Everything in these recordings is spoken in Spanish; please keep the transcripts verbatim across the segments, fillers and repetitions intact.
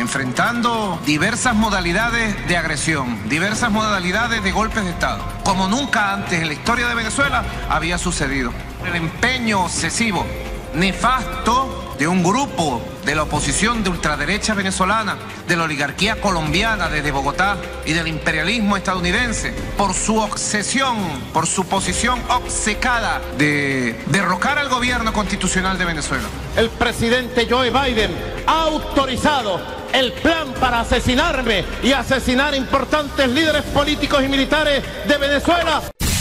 enfrentando diversas modalidades de agresión, diversas modalidades de golpes de Estado, como nunca antes en la historia de Venezuela había sucedido. El empeño obsesivo, nefasto, de un grupo de la oposición de ultraderecha venezolana, de la oligarquía colombiana desde Bogotá y del imperialismo estadounidense, por su obsesión, por su posición obcecada de derrocar al gobierno constitucional de Venezuela. El presidente Joe Biden ha autorizado el plan para asesinarme y asesinar importantes líderes políticos y militares de Venezuela.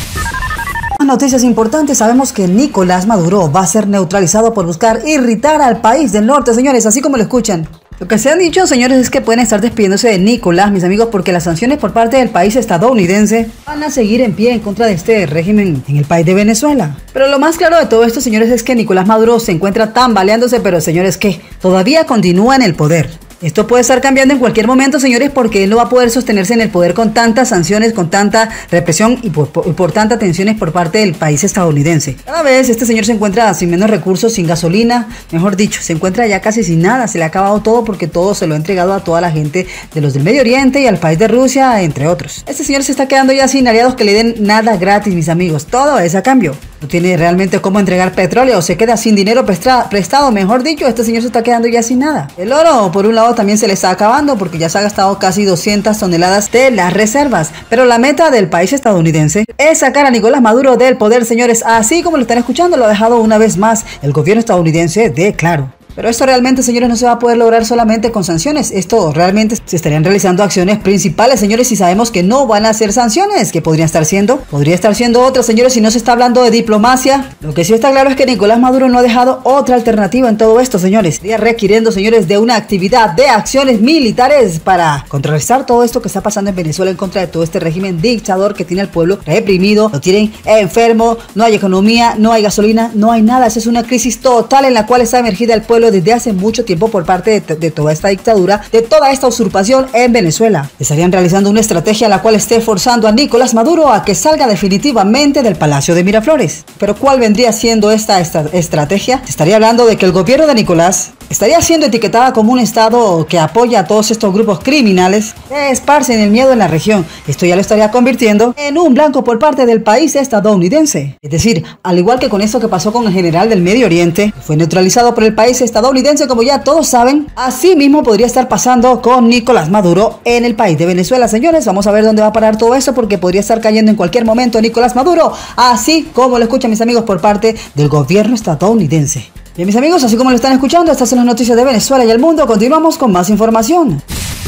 Noticias importantes, sabemos que Nicolás Maduro va a ser neutralizado por buscar irritar al país del norte, señores, así como lo escuchan. Lo que se han dicho, señores, es que pueden estar despidiéndose de Nicolás, mis amigos, porque las sanciones por parte del país estadounidense van a seguir en pie en contra de este régimen en el país de Venezuela. Pero lo más claro de todo esto, señores, es que Nicolás Maduro se encuentra tambaleándose, pero señores, que todavía continúa en el poder. Esto puede estar cambiando en cualquier momento, señores, porque él no va a poder sostenerse en el poder con tantas sanciones, con tanta represión y por, por, por tantas tensiones por parte del país estadounidense. Cada vez este señor se encuentra sin menos recursos, sin gasolina, mejor dicho, se encuentra ya casi sin nada, se le ha acabado todo porque todo se lo ha entregado a toda la gente de los del Medio Oriente y al país de Rusia, entre otros. Este señor se está quedando ya sin aliados que le den nada gratis, mis amigos, todo es a cambio. No tiene realmente cómo entregar petróleo, se queda sin dinero prestado, mejor dicho, este señor se está quedando ya sin nada. El oro, por un lado, también se le está acabando porque ya se ha gastado casi doscientas toneladas de las reservas. Pero la meta del país estadounidense es sacar a Nicolás Maduro del poder, señores, así como lo están escuchando, lo ha dejado una vez más el gobierno estadounidense de claro. Pero esto realmente, señores, no se va a poder lograr solamente con sanciones. Esto realmente se estarían realizando acciones principales, señores, y sabemos que no van a ser sanciones. ¿Qué podrían estar siendo? Podría estar siendo otras, señores, si no se está hablando de diplomacia. Lo que sí está claro es que Nicolás Maduro no ha dejado otra alternativa en todo esto, señores. Estaría requiriendo, señores, de una actividad de acciones militares para contrarrestar todo esto que está pasando en Venezuela en contra de todo este régimen dictador que tiene al pueblo reprimido, lo tienen enfermo, no hay economía, no hay gasolina, no hay nada. Esa es una crisis total en la cual está emergida el pueblo desde hace mucho tiempo por parte de, de toda esta dictadura, de toda esta usurpación en Venezuela. Estarían realizando una estrategia la cual esté forzando a Nicolás Maduro a que salga definitivamente del Palacio de Miraflores. Pero ¿cuál vendría siendo esta, esta estrategia? Se estaría hablando de que el gobierno de Nicolás estaría siendo etiquetada como un estado que apoya a todos estos grupos criminales que esparcen el miedo en la región. Esto ya lo estaría convirtiendo en un blanco por parte del país estadounidense. Es decir, al igual que con esto que pasó con el general del Medio Oriente, fue neutralizado por el país estadounidense, como ya todos saben, así mismo podría estar pasando con Nicolás Maduro en el país de Venezuela, señores. Vamos a ver dónde va a parar todo esto porque podría estar cayendo en cualquier momento Nicolás Maduro, así como lo escuchan mis amigos por parte del gobierno estadounidense. Bien, mis amigos, así como lo están escuchando, estas son las noticias de Venezuela y el mundo. Continuamos con más información.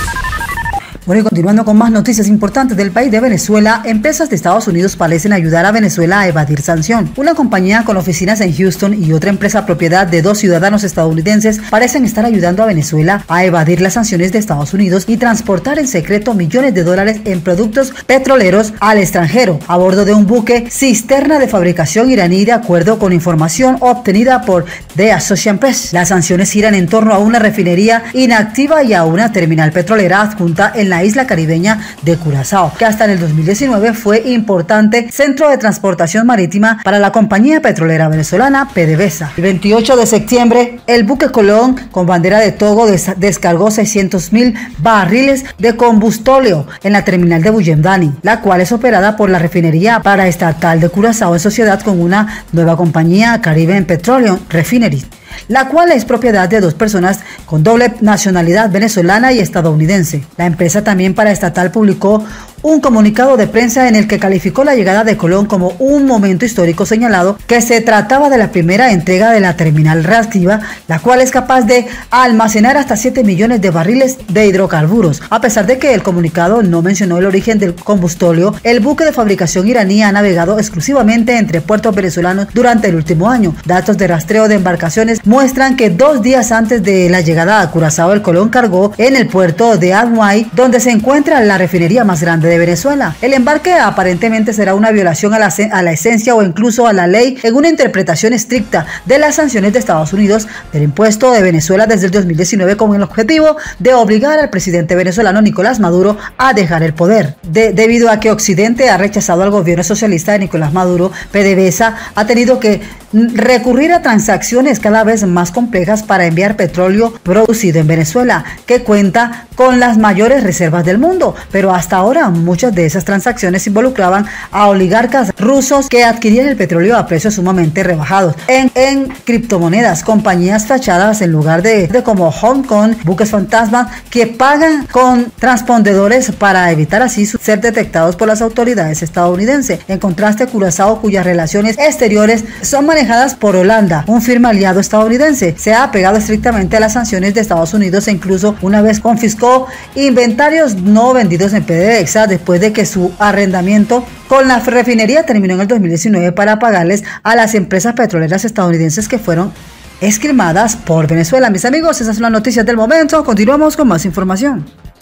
Bueno, y continuando con más noticias importantes del país de Venezuela, empresas de Estados Unidos parecen ayudar a Venezuela a evadir sanción. Una compañía con oficinas en Houston y otra empresa propiedad de dos ciudadanos estadounidenses parecen estar ayudando a Venezuela a evadir las sanciones de Estados Unidos y transportar en secreto millones de dólares en productos petroleros al extranjero a bordo de un buque cisterna de fabricación iraní, de acuerdo con información obtenida por The Associated Press. Las sanciones giran en torno a una refinería inactiva y a una terminal petrolera adjunta en la isla caribeña de Curazao, que hasta en el dos mil diecinueve fue importante centro de transportación marítima para la compañía petrolera venezolana PDVSA. El veintiocho de septiembre, el buque Colón, con bandera de Togo, des descargó seiscientos mil barriles de combustóleo en la terminal de Buyemdani, la cual es operada por la refinería paraestatal de Curazao en sociedad con una nueva compañía, Caribbean Petroleum Refinery, la cual es propiedad de dos personas con doble nacionalidad venezolana y estadounidense. La empresa también paraestatal publicó un comunicado de prensa en el que calificó la llegada de Colón como un momento histórico, señalado que se trataba de la primera entrega de la terminal reactiva, la cual es capaz de almacenar hasta siete millones de barriles de hidrocarburos. A pesar de que el comunicado no mencionó el origen del combustóleo, el buque de fabricación iraní ha navegado exclusivamente entre puertos venezolanos durante el último año. Datos de rastreo de embarcaciones muestran que dos días antes de la llegada a Curazao, el Colón cargó en el puerto de Admuay, donde se encuentra la refinería más grande norte de Venezuela. El embarque aparentemente será una violación a la, a la esencia o incluso a la ley en una interpretación estricta de las sanciones de Estados Unidos del impuesto de Venezuela desde el dos mil diecinueve, con el objetivo de obligar al presidente venezolano Nicolás Maduro a dejar el poder. De, debido a que Occidente ha rechazado al gobierno socialista de Nicolás Maduro, PDVSA ha tenido que recurrir a transacciones cada vez más complejas para enviar petróleo producido en Venezuela, que cuenta con las mayores reservas del mundo, pero hasta ahora muchas de esas transacciones involucraban a oligarcas rusos que adquirían el petróleo a precios sumamente rebajados en, en criptomonedas, compañías fachadas en lugar de, de como Hong Kong, buques fantasmas que pagan con transpondedores para evitar así ser detectados por las autoridades estadounidenses. En contraste, Curazao, cuyas relaciones exteriores son manejadas por Holanda, un firme aliado estadounidense, se ha apegado estrictamente a las sanciones de Estados Unidos e incluso una vez confiscó inventarios no vendidos en PDVSA después de que su arrendamiento con la refinería terminó en el dos mil diecinueve para pagarles a las empresas petroleras estadounidenses que fueron escrimadas por Venezuela. Mis amigos, esas son las noticias del momento. Continuamos con más información.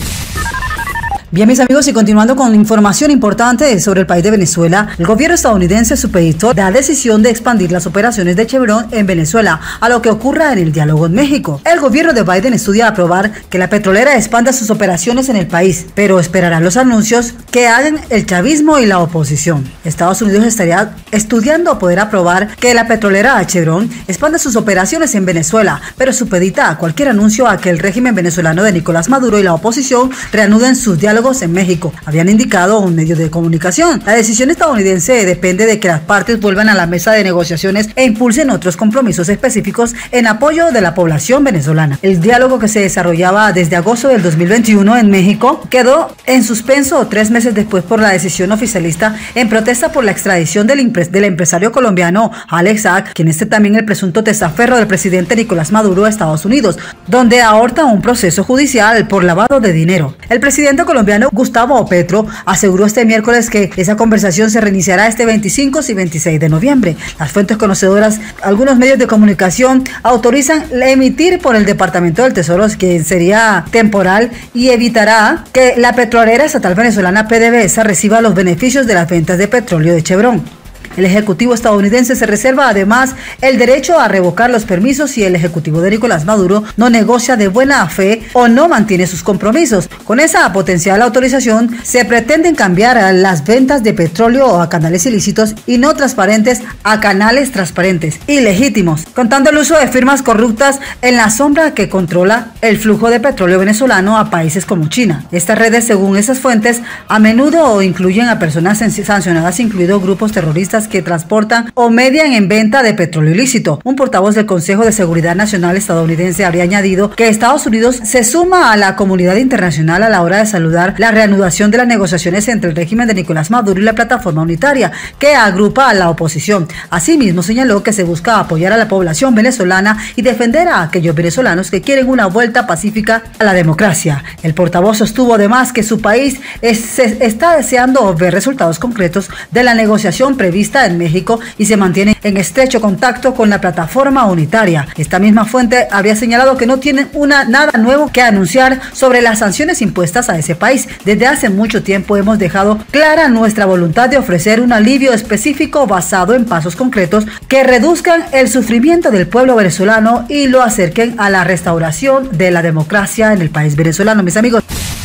Bien, mis amigos, y continuando con información importante sobre el país de Venezuela, el gobierno estadounidense supeditó la decisión de expandir las operaciones de Chevron en Venezuela a lo que ocurra en el diálogo en México. El gobierno de Biden estudia aprobar que la petrolera expanda sus operaciones en el país, pero esperará los anuncios que hagan el chavismo y la oposición. Estados Unidos estaría estudiando poder aprobar que la petrolera Chevron expanda sus operaciones en Venezuela, pero supedita a cualquier anuncio a que el régimen venezolano de Nicolás Maduro y la oposición reanuden sus diálogos en México, habían indicado un medio de comunicación. La decisión estadounidense depende de que las partes vuelvan a la mesa de negociaciones e impulsen otros compromisos específicos en apoyo de la población venezolana. El diálogo, que se desarrollaba desde agosto del dos mil veintiuno en México, quedó en suspenso tres meses después por la decisión oficialista en protesta por la extradición del, del empresario colombiano Alex Saab, quien es también el presunto testaferro del presidente Nicolás Maduro a Estados Unidos, donde aorta un proceso judicial por lavado de dinero. El presidente colombiano Gustavo Petro aseguró este miércoles que esa conversación se reiniciará este veinticinco y veintiséis de noviembre. Las fuentes conocedoras, algunos medios de comunicación autorizan emitir por el Departamento del Tesoro, que sería temporal y evitará que la petrolera estatal venezolana PDVSA reciba los beneficios de las ventas de petróleo de Chevron. El Ejecutivo estadounidense se reserva además el derecho a revocar los permisos si el Ejecutivo de Nicolás Maduro no negocia de buena fe o no mantiene sus compromisos. Con esa potencial autorización se pretenden cambiar las ventas de petróleo a canales ilícitos y no transparentes a canales transparentes y legítimos, contando el uso de firmas corruptas en la sombra que controla el flujo de petróleo venezolano a países como China. Estas redes, según esas fuentes, a menudo incluyen a personas sancionadas, incluidos grupos terroristas que transportan o median en venta de petróleo ilícito. Un portavoz del Consejo de Seguridad Nacional estadounidense habría añadido que Estados Unidos se suma a la comunidad internacional a la hora de saludar la reanudación de las negociaciones entre el régimen de Nicolás Maduro y la plataforma unitaria que agrupa a la oposición. Asimismo, señaló que se busca apoyar a la población venezolana y defender a aquellos venezolanos que quieren una vuelta pacífica a la democracia. El portavoz sostuvo además que su país es, está deseando ver resultados concretos de la negociación prevista en México y se mantiene en estrecho contacto con la plataforma unitaria. Esta misma fuente había señalado que no tienen una, nada nuevo que anunciar sobre las sanciones impuestas a ese país. Desde hace mucho tiempo hemos dejado clara nuestra voluntad de ofrecer un alivio específico basado en pasos concretos que reduzcan el sufrimiento del pueblo venezolano y lo acerquen a la restauración de la democracia en el país venezolano. Mis amigos,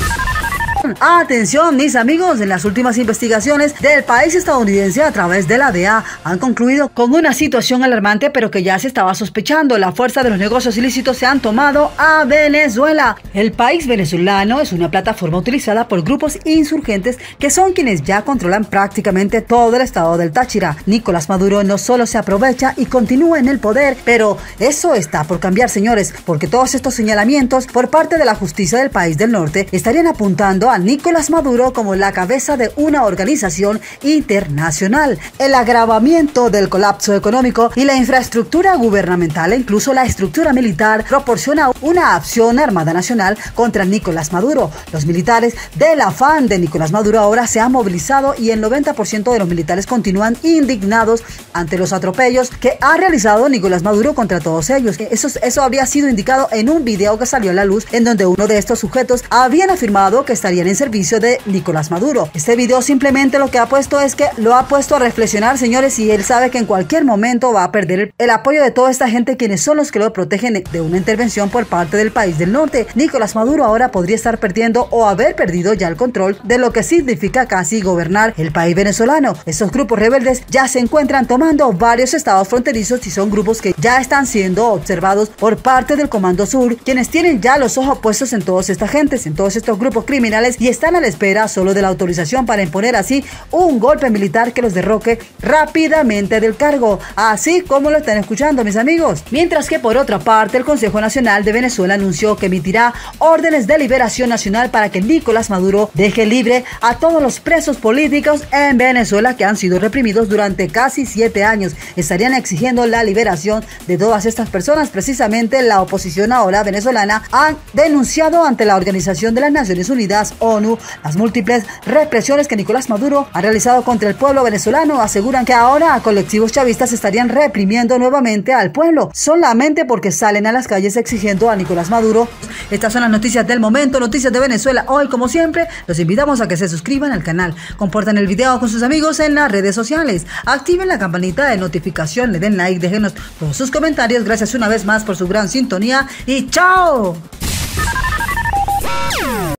atención, mis amigos, en las últimas investigaciones del país estadounidense a través de la D E A han concluido con una situación alarmante, pero que ya se estaba sospechando. La fuerza de los negocios ilícitos se han tomado a Venezuela. El país venezolano es una plataforma utilizada por grupos insurgentes que son quienes ya controlan prácticamente todo el estado del Táchira. Nicolás Maduro no solo se aprovecha y continúa en el poder, pero eso está por cambiar, señores, porque todos estos señalamientos por parte de la justicia del país del norte estarían apuntando a Nicolás Maduro como la cabeza de una organización internacional. El agravamiento del colapso económico y la infraestructura gubernamental e incluso la estructura militar proporciona una acción armada nacional contra Nicolás Maduro. Los militares del afán de Nicolás Maduro ahora se han movilizado y el noventa por ciento de los militares continúan indignados ante los atropellos que ha realizado Nicolás Maduro contra todos ellos. Eso, eso habría sido indicado en un video que salió a la luz en donde uno de estos sujetos habían afirmado que estarían en servicio de Nicolás Maduro. Este video simplemente lo que ha puesto es que lo ha puesto a reflexionar, señores, y él sabe que en cualquier momento va a perder el, el apoyo de toda esta gente, quienes son los que lo protegen de una intervención por parte del país del norte. Nicolás Maduro ahora podría estar perdiendo o haber perdido ya el control de lo que significa casi gobernar el país venezolano. Estos grupos rebeldes ya se encuentran tomando varios estados fronterizos y son grupos que ya están siendo observados por parte del Comando Sur, quienes tienen ya los ojos puestos en todas estas gentes, en todos estos grupos criminales, y están a la espera solo de la autorización para imponer así un golpe militar que los derroque rápidamente del cargo, así como lo están escuchando, mis amigos. Mientras que por otra parte el Consejo Nacional de Venezuela anunció que emitirá órdenes de liberación nacional para que Nicolás Maduro deje libre a todos los presos políticos en Venezuela que han sido reprimidos durante casi siete años. Estarían exigiendo la liberación de todas estas personas. Precisamente la oposición ahora venezolana ha denunciado ante la Organización de las Naciones Unidas, ONU, las múltiples represiones que Nicolás Maduro ha realizado contra el pueblo venezolano. Aseguran que ahora colectivos chavistas estarían reprimiendo nuevamente al pueblo solamente porque salen a las calles exigiendo a Nicolás Maduro. Estas son las noticias del momento, noticias de Venezuela hoy. Como siempre, los invitamos a que se suscriban al canal, compartan el video con sus amigos en las redes sociales, activen la campanita de notificación, le den like, déjenos todos sus comentarios. Gracias una vez más por su gran sintonía y ¡chao!